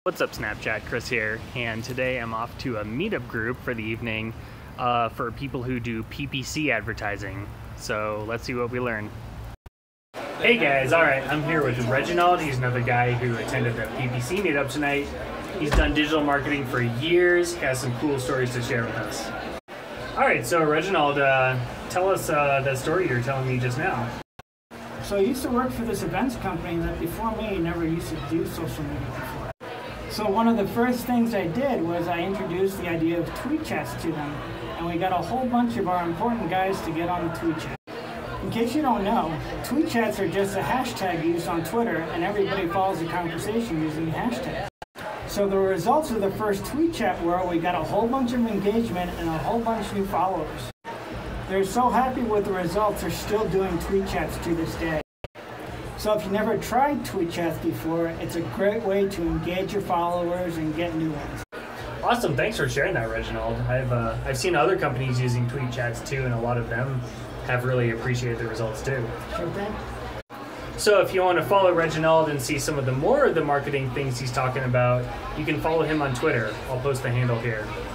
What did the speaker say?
What's up, Snapchat? Chris here, and today I'm off to a meetup group for the evening for people who do PPC advertising. So let's see what we learn. Hey guys, alright, I'm here with Reginald. He's another guy who attended the PPC meetup tonight. He's done digital marketing for years, has some cool stories to share with us. Alright, so Reginald, tell us that story you were telling me just now. So I used to work for this events company that before me never used to do social media before. So one of the first things I did was I introduced the idea of tweet chats to them, and we got a whole bunch of our important guys to get on the tweet chat. In case you don't know, tweet chats are just a hashtag used on Twitter, and everybody follows the conversation using the hashtag. So the results of the first tweet chat were we got a whole bunch of engagement and a whole bunch of new followers. They're so happy with the results, they're still doing tweet chats to this day. So if you never tried tweet chats before, it's a great way to engage your followers and get new ones. Awesome, thanks for sharing that, Reginald. I've seen other companies using tweet chats too, and a lot of them have really appreciated the results too. Sure thing. So if you want to follow Reginald and see some of the more of the marketing things he's talking about, you can follow him on Twitter. I'll post the handle here.